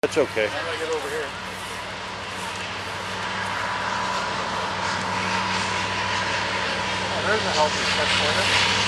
That's okay. How do I get over here? Oh, there's a healthy step for you.